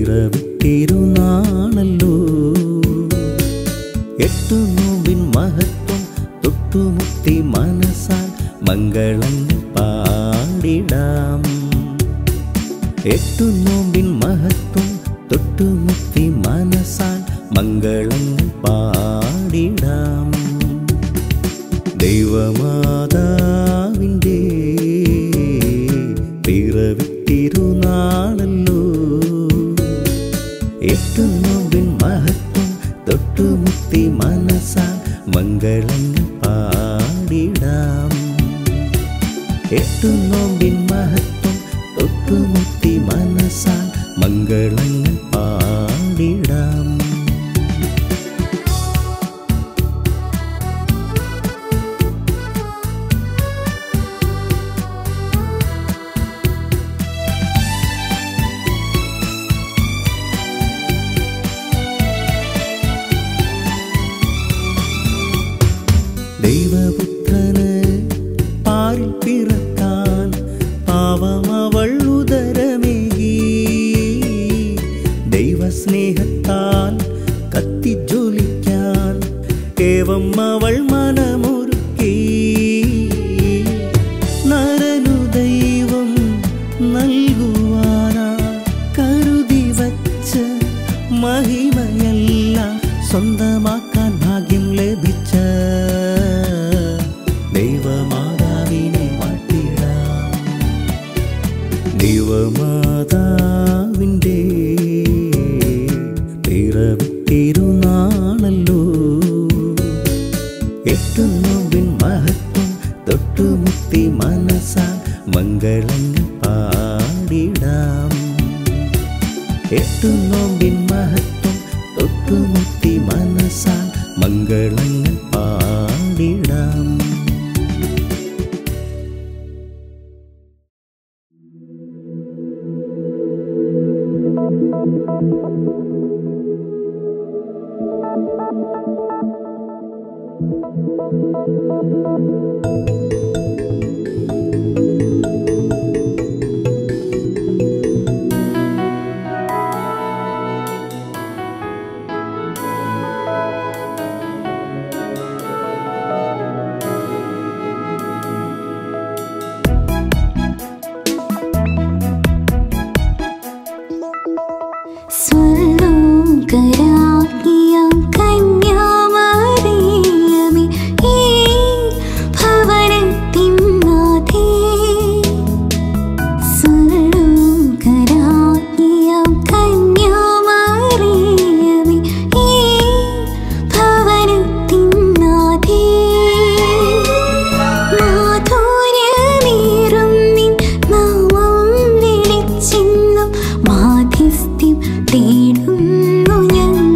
പിറവിത്തിരുനാളല്ലോ എട്ടു നോമ്പിൻ മഹത്വം തൊട്ടുമുത്തി മനസ്സാൽ മംഗളങ്ങൾ പാടിടാം. എട്ടു നോമ്പിൻ മഹത്വം തൊട്ടുമുത്തി മനസ്സാൽ മംഗളങ്ങൾ പാടിടാം. ദൈവമാതാവിൻ്റെ പിറവിത്തിരുനാളല്ലോ എട്ടു നോമ്പിൻ മഹത്വം തൊട്ടുമുത്തി മനസ്സാൽ മംഗളങ്ങൾ പാടിടാം. എട്ടു നോമ്പിൻ മഹത്വം തൊട്ടുമുത്തി മനസ്സാൽ മംഗളങ്ങൾ പാടിടാം. ദൈവപുത്രന് പാരിൽ പിറക്കാൻ പാവമവൾ ഉദരമേകി. ദൈവസ്നേഹത്താൽ കത്തിജ്വലിക്കാൻ ഏവം അവൾ മനമൊരുക്കി. നരനു ദൈവം നൽകുവാനാ കരുതി വച്ച മഹിമയെല്ലാം സ്വന്തമാക്കാൻ ഭാഗ്യം ലഭിച്ച ദൈവമാതാവിനെ വാഴ്ത്തിടാം. ദൈവമാതാവിൻ്റെ പിറവിത്തിരുനാളല്ലോ എട്ടു നോമ്പിൻ മഹത്വം തൊട്ടുമുത്തി മനസ്സാൽ മംഗളങ്ങൾ പാടിടാം. എട്ടു നോമ്പിൻ മഹത്വം തൊട്ടുമുത്തി മനസ്സാൽ മംഗളങ്ങൾ പാടിടാം. മാധ്യസ്ഥ്യം തേടുന്നു ഞങ്ങൾ.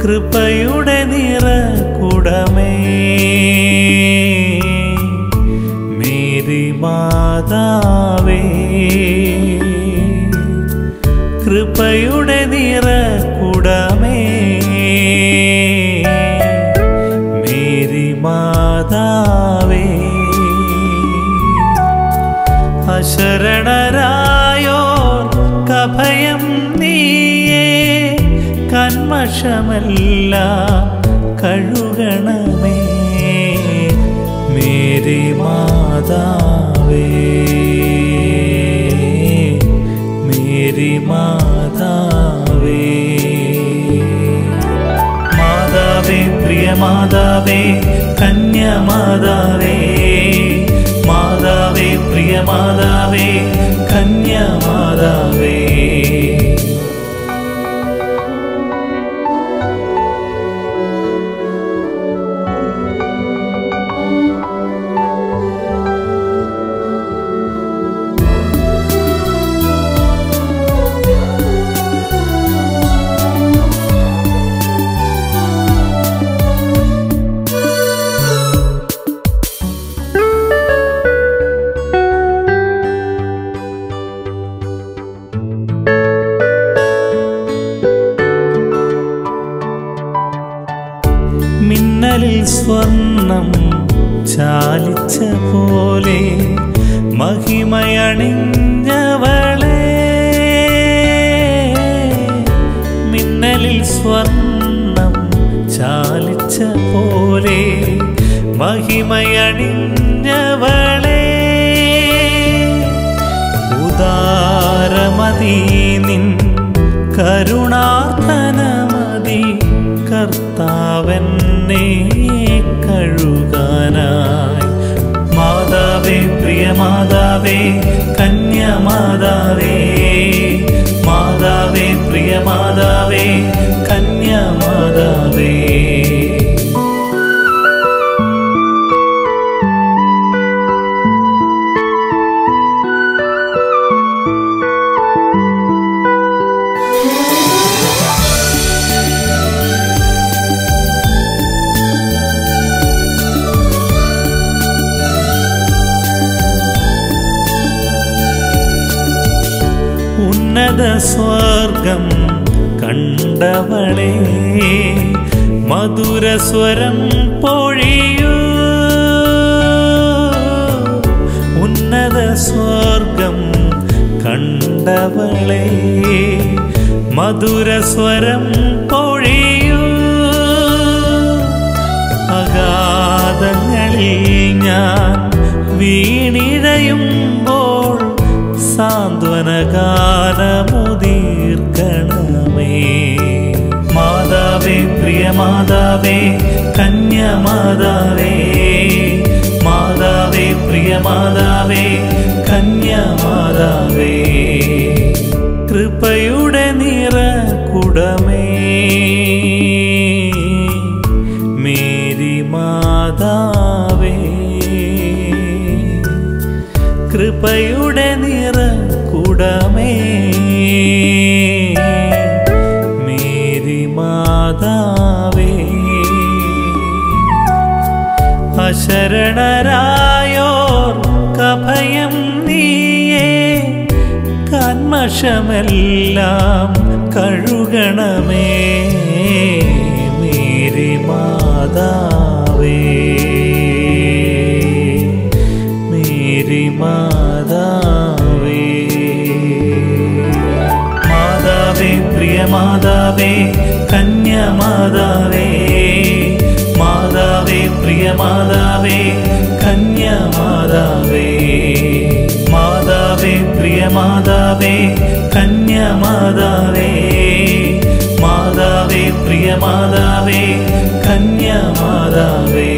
കൃപയുടെ നിറകുടമേ മേരി മാതാവേ, കൃപയുടെ നിറകുടമേ മേരി മാതാവേ, അശരണരായോർക്കഭയം നീയേ, കന്മഷമെല്ലാം കഴുകണമേ മേരി മാതാവേ, മേരി മാതാവേ. മാതാവേ പ്രിയ മാതാവേ കന്യാമാതാവേ, മാതാവേ പ്രിയ മാതാവേ കന്യാമാതാവേ. മിന്നലിൽ സ്വർണം ചാലിച്ച പോലെ മഹിമയണിഞ്ഞവളെ, മിന്നലിൽ സ്വർണം ചാലിച്ച പോലെ മഹിമയണിഞ്ഞവളെ, ഉദാരമതി നിൻ കരുണാർദ്ദനമതി കർത്താവെന്നെ കഴുകാനായി. മാതാവേ പ്രിയ മാതാവേ കന്യാമാതാവേ, മാതാവേ പ്രിയ മാതാവേ കന്യാമാതാവേ. ഉന്നത സ്വർഗം കണ്ടവളെ, മധുരസ്വരം പൊഴിയൂ, ഉന്നത സ്വർഗം കണ്ടവളെ, മധുരസ്വരം പൊഴിയൂ. അഗാധങ്ങളിൽ ഞാൻ വീണിഴയുമ്പോൾ സാന്ത്വനഗാനമുദീർക്കണമേ. മാതാവേ പ്രിയ മാതാവേ കന്യാമാതാവേ, മാതാവേ പ്രിയ മാതാവേ കന്യാമാതാവേ. കൃപയുടെ നിറകുടമേ മേരി മാതാവേ, കൃപയുടെ നിറകുടമേ മേരി മാതാവേ, അശരണരായോർക്കഭയം നീയേ, കന്മഷമെല്ലാം കഴുകണമേ മേരി മാതാവേ, മേരി മാതാവേ. മാതാവേ പ്രിയ മാതാവേ കന്യാമാതാവേ, മാതാവേ പ്രിയ മാതാവേ കന്യാമാതാവേ, മാതാവേ പ്രിയ മാതാവേ കന്യാമാതാവേ, മാതാവേ പ്രിയ മാതാവേ കന്യാമാതാവേ.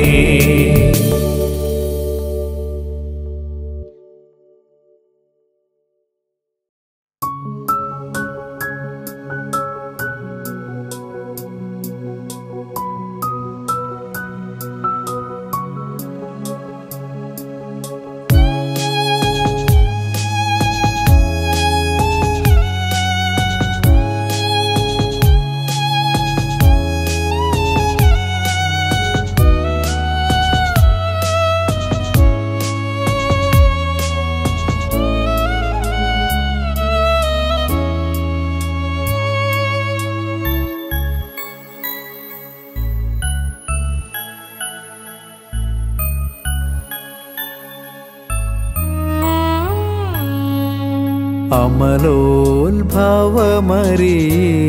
അമലോത്ഭവമരിയേ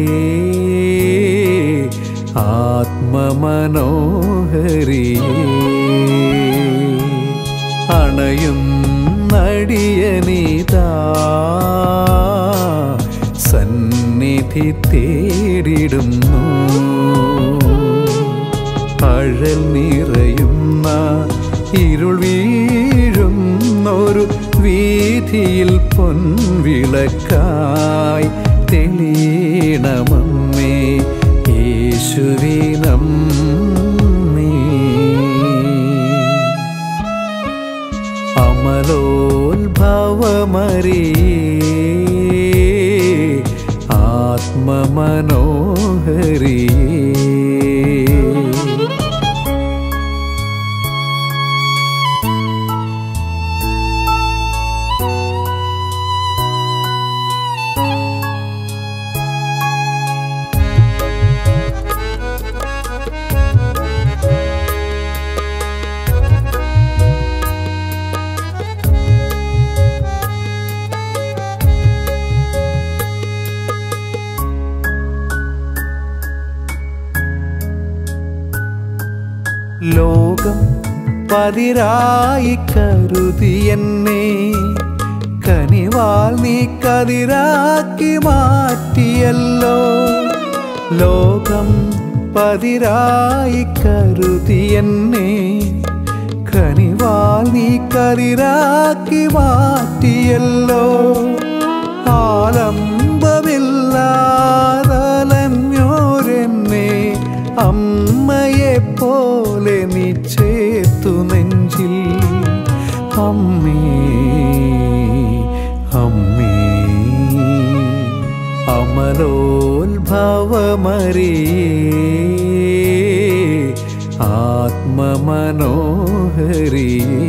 ആത്മമനോഹരിയേ അണയും നടിയനിതാ സന്നിധി തേടിടുന്നു അഴൽ നിറയുന്ന ഇരുൾ വീഴുന്നൊരു വീഥിയിൽ പൊൻവിളക്കായി തെളിയണമമ്മേ യേശുവിനമ്മേ അമലോത്ഭവമരിയേ ആത്മമനോഹരിയേ ലോകം പതിരായി കരുതി എന്നെ കനിവാൽ നീ കതിരാക്കി മാറ്റിയല്ലോ ലോകം പതിരായി കരുതി എന്നെ കനിവാൽ നീ കതിരാക്കി മാറ്റിയല്ലോ ആലംബമില്ലാതലഞ്ഞോരെന്നെ അമ്മയെപ്പോലെ നീ ചേർത്തു നെഞ്ചിൽ അമ്മേ അമ്മേ അമലോത്ഭവമരിയേ ആത്മമനോഹരിയേ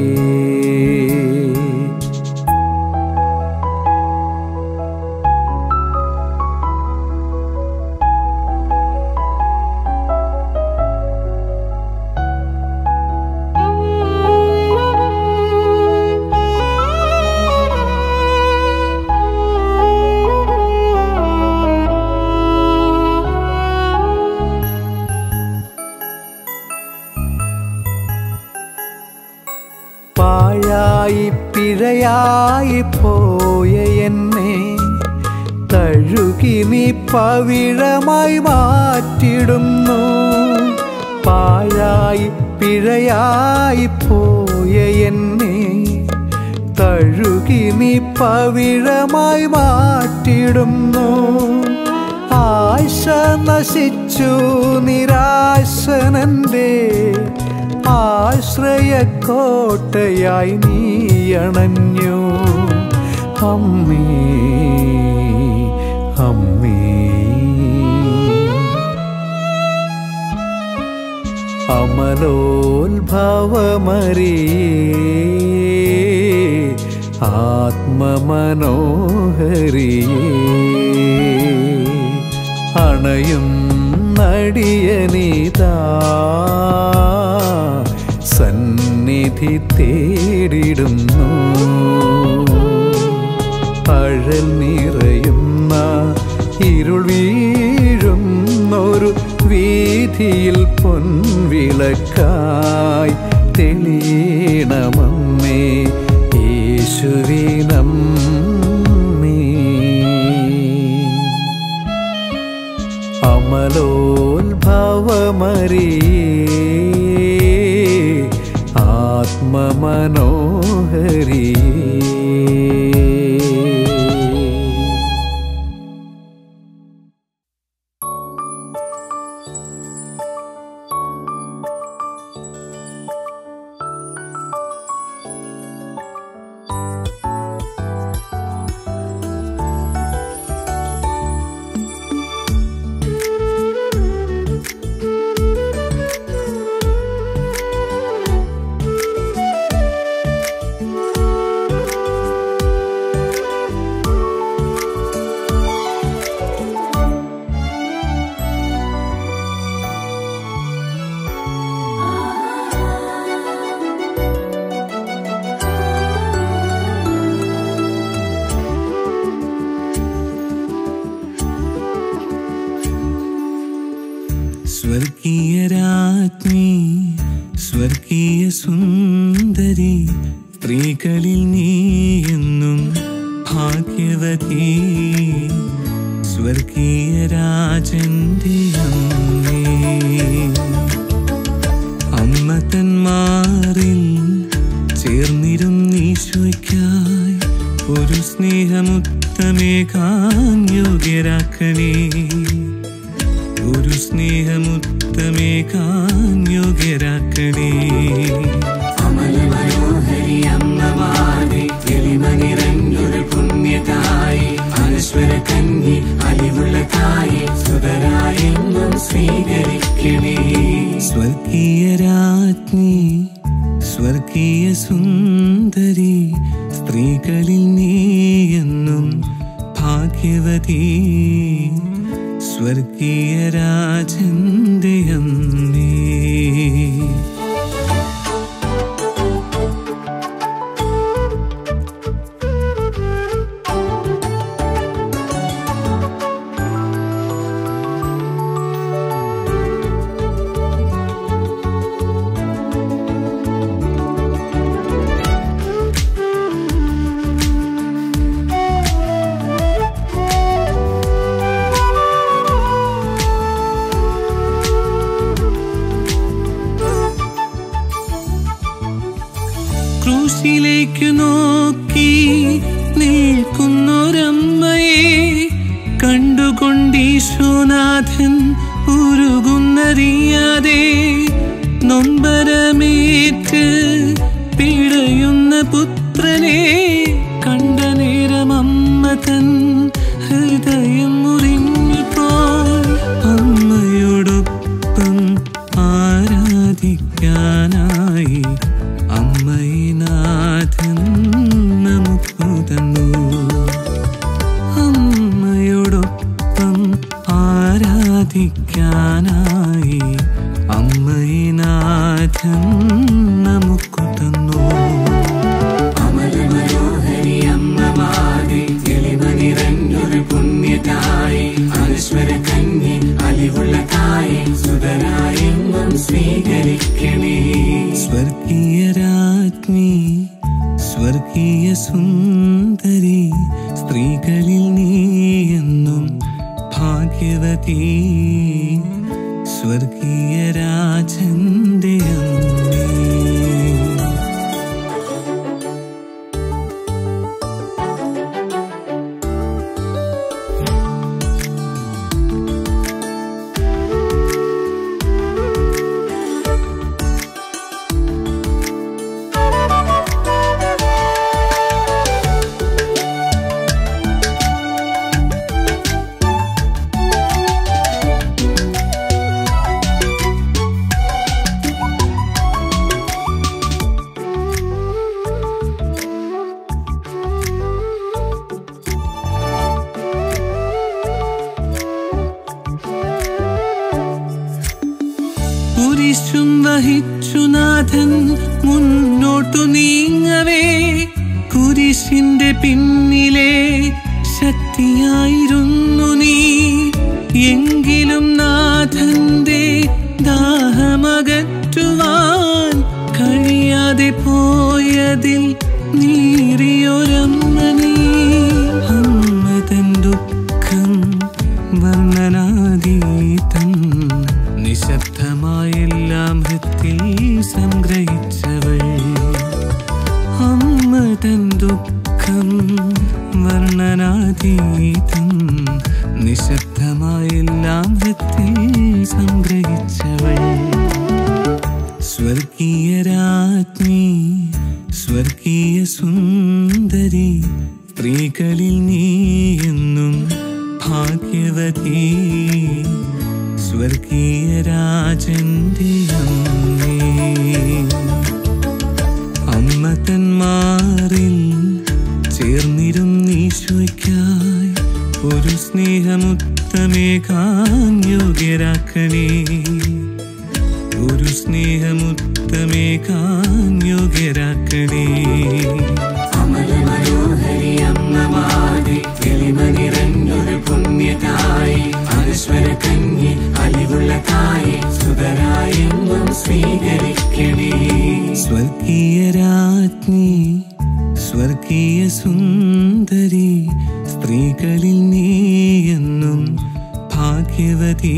പാഴായി പിഴയായി പോയ എന്നെ തഴുകി നീ പവിഴമായി മാറ്റിടുന്നു പാഴായി പിഴയായി പോയ എന്നെ തഴുകി നീ പവിഴമായി മാറ്റിടുന്നു ആശ നശിച്ചു നിരാശനന്റെ ആശ്രയക്കോട്ടയായി നീ അണഞ്ഞു അമ്മേ അമ്മേ അമലോത്ഭവമരിയേ ആത്മമനോഹരിയേ അണയും നടിയനിതാ സന്നിധി തേടിടുന്നു അഴൽ നിറയുന്ന ഇരുൾ വീഴുന്നൊരു വീഥിയിൽ പൊൻവിളക്കായി തെളിയണമമ്മേ യേശുവിനമ്മേ അമലോത്ഭവമരിയേ ആത്മമനോഹരിയേ സ്വർഗീയ രാജ്ഞി സ്വർഗീയ സുന്ദരി സ്ത്രീകളിൽ നീ എന്നും ഭാഗ്യവതി സ്വർഗീയ രാജന്റെ അമ്മേ അമ്മ തന്മാറിൽ ചേർന്നിരുന്നീശോയ്ക്കായി ഒരു സ്നേഹമുത്തമേകാൻ യോഗ്യരാക്കണേ ഒരു സ്നേഹമുത്തമേകാൻ യോഗ്യരാക്കണേ അമലമനോഹരി അമ്മമാരെ എളിമ നിറഞ്ഞൊരു പുണ്യതായി അനശ്വര കന്നി അലിവുള്ള തായി സുതരായെന്നും സ്വീകരിക്കണേ സ്വർഗീയ രാജ്ഞി സ്വർഗീയ സുന്ദരി സ്ത്രീകളിൽ നീ എന്നും ഭാഗ്യവതി സ്വർഗീയ രാജന്റെ അമ്മേ ക്രൂശിലേക്ക് നോക്കി നിൽക്കുന്നൊരമ്മയെ കണ്ടുകൊണ്ടീശോനാഥൻ ഉരുകുന്നറിയാതെ നൊമ്പരമേറ്റ് പിടയുന്ന പുത്രനെ കണ്ട നേരം അമ്മ തൻ ഹൃദയം മുറിഞ്ഞുപോയി അമ്മയോടൊപ്പം ആരാധിക്കാനായി അമ്മയിനാഥൻ നമുക്കു തന്നു അമ്മയോടൊപ്പം ആരാധിക്കാനായി അമ്മയിനാഥൻ നമുക്കു തന്നു അമലമനോഹരി അമ്മമാരെ എളിമ നിറഞ്ഞൊരു പുണ്യതായി അനശ്വര കന്നി അലിവുള്ള തായി സുതരായെന്നും സ്വീകരിക്കണേ സ്വർഗീയ രാജ്ഞി സ്വർഗീയ സുന്ദരി സ്ത്രീകളിൽ നീ എന്നും ഭാഗ്യവതി സ്വർഗീയ രാജന്റെ അമ്മേ കുരിശും വഹിച്ചു നാഥൻ മുന്നോട്ടു നീങ്ങവേ കുരിശിന്റെ പിന്നിലെ ശക്തിയായിരുന്നു നീ എങ്കിലും നാഥന്റെ ദാഹമകറ്റുവാൻ കഴിയാതെ പോയതിൽ നീറിയൊരമ്മ നീ അമ്മ തൻ ദുഃഖം വർണ്ണനാതീതം നിശബ്ദമായെല്ലാം ഹൃത്തിൽ സംഗ്രഹിച്ചവൾ അമ്മ തൻ ദുഃഖം വർണ്ണനാതീതം നിശബ്ദമായെല്ലാം ഹൃത്തിൽ സംഗ്രഹിച്ചവൾ സ്വർഗീയ രാജ്ഞി സ്വർഗീയ സുന്ദരി സ്ത്രീകളിൽ നീ എന്നും ഭാഗ്യവതി സ്വർഗീയ രാജന്റെ അമ്മേ അമ്മ തന്മാറിൽ ചേർന്നിരുന്നീശോയ്ക്കായി ഒരു സ്നേഹമുത്തമേകാൻ യോഗ്യരാക്കണേ ഒരു സ്നേഹമുത്തമേകാൻ യോഗ്യരാക്കണേ അമലമനോഹരി അമ്മമാരെ എളിമ നിറഞ്ഞൊരു പുണ്യതായി അനശ്വര കന്യേ അലിവുള്ള തായേ സുതരായെന്നും സ്വീകരിക്കണേ. സ്വർഗീയ രാജ്ഞി സ്വർഗീയ സുന്ദരി സ്ത്രീകളിൽ നീയെന്നും ഭാഗ്യവതി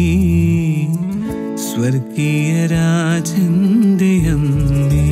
സ്വർഗീയ രാജന്റെ അമ്മേ.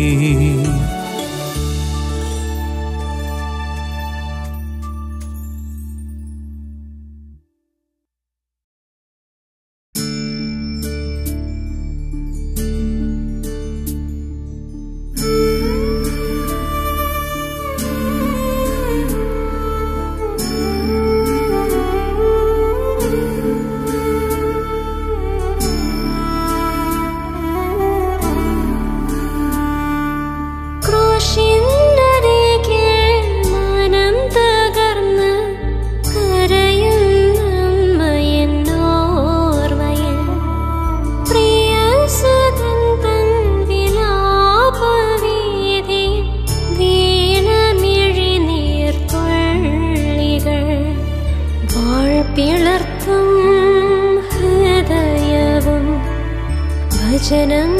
വചനം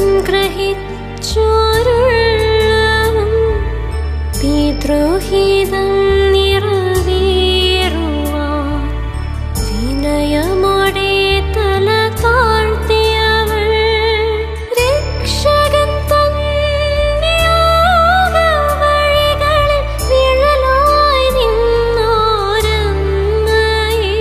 ഗ്രഹിച്ചോരുള്ളവും പിതൃഹിതം നിറവേറുവാൻ വിനയമോടെ തല താഴ്ത്തിയവൾ രക്ഷകൻ തന്റെ വഴികളിൽ നിഴലായി നിന്നോരമ്മയെ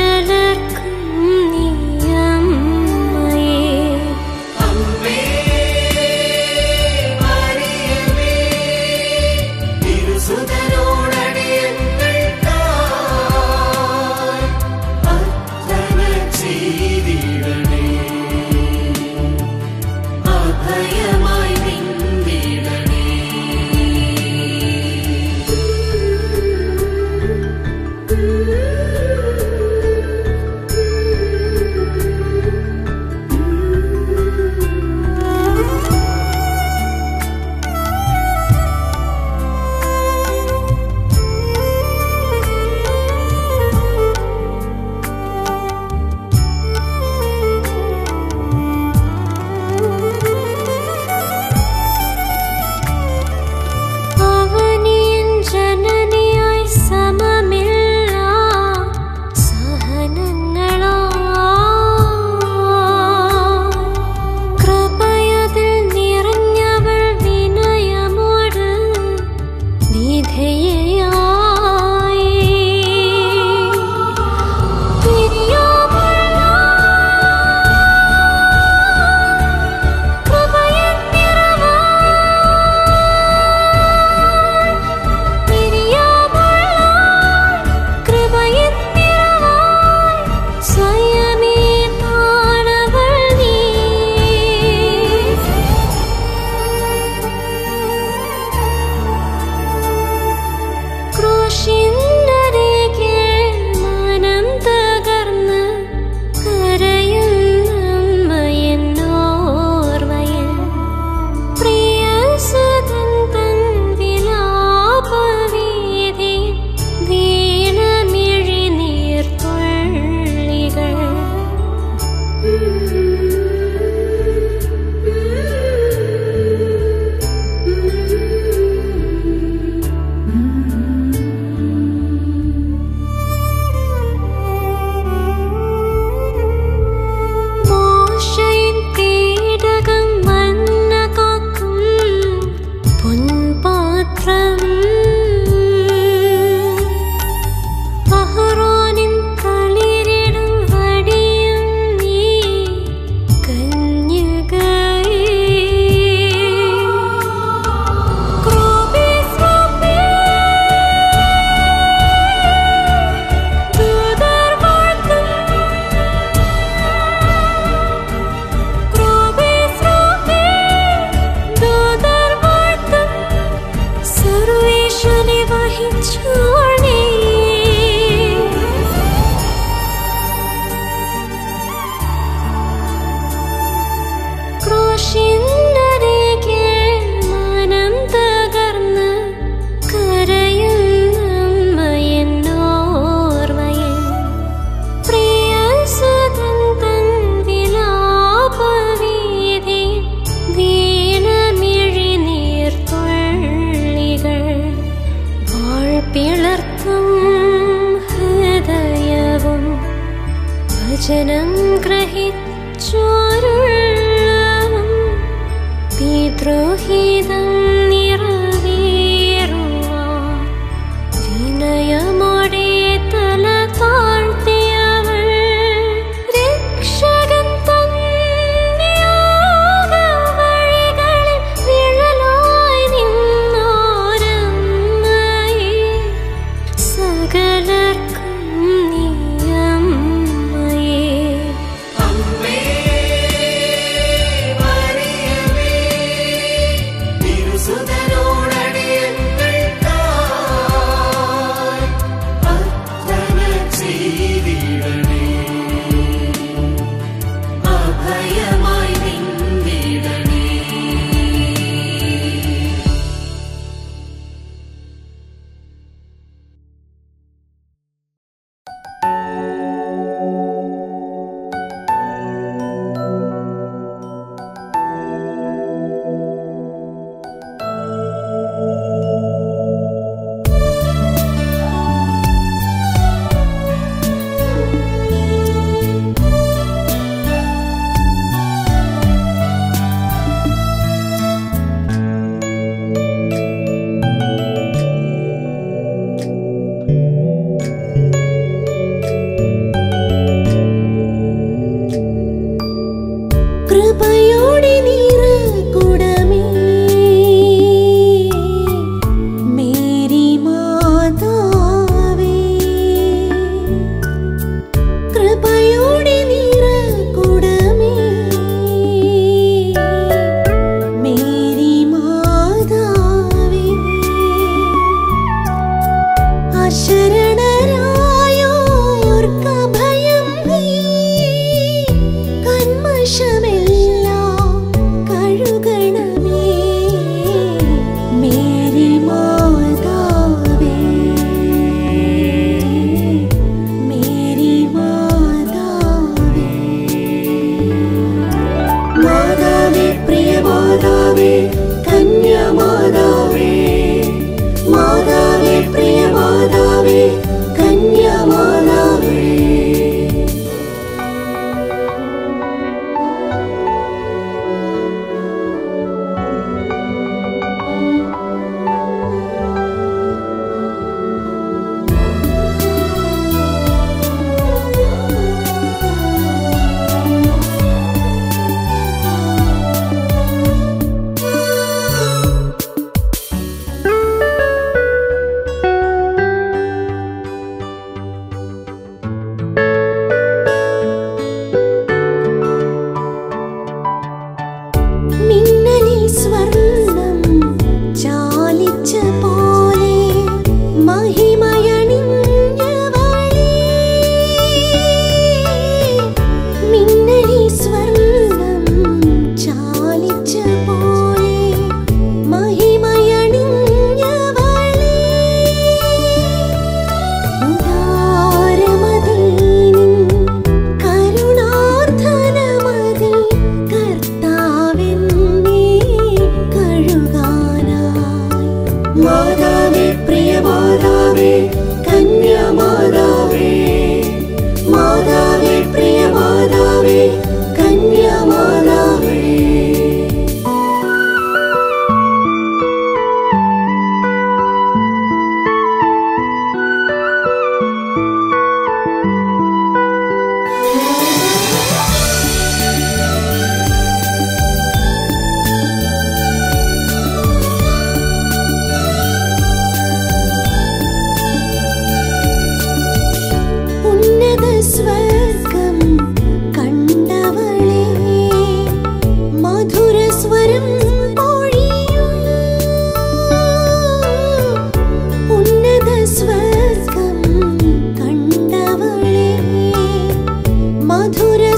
സകലർക്കും നീയമ്മയെ. അമ്മേ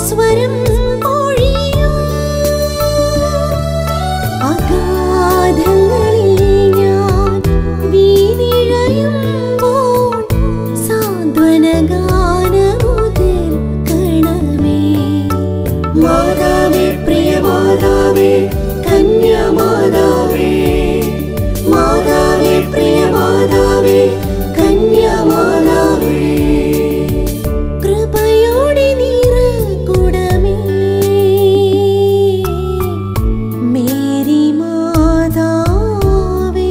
സ്വരം പൊഴിയും അഗാധങ്ങളിൽ ഞാൻ വീണിഴയുമ്പോൾ സാന്ത്വനഗാനമുതിർക്കണമേ. മാതാവേ പ്രിയ മാതാവേ കന്യാമാതാവേ, മാതാവേ പ്രിയ മാതാവേ കന്യാമാതാവേ, കൃപയോടെ നിറകുടമേ മേരി മാതാവേ,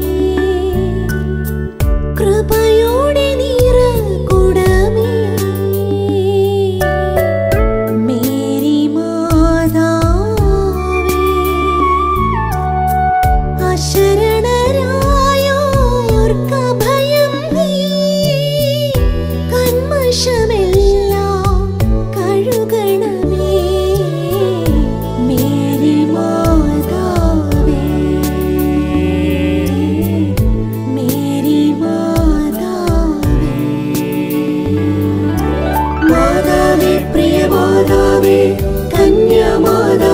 കൃപയോടെ നിറകുടമേ മേരി മാതാവേ, അശരണരായോർക്കഭയം നീ കന്മഷമെല്ലാം കഴുകണമേ മേരി മാതാവേ, മേരി മാതാവേ. മാതാവേ പ്രിയ മാതാവേ കന്യാമാതാവേ,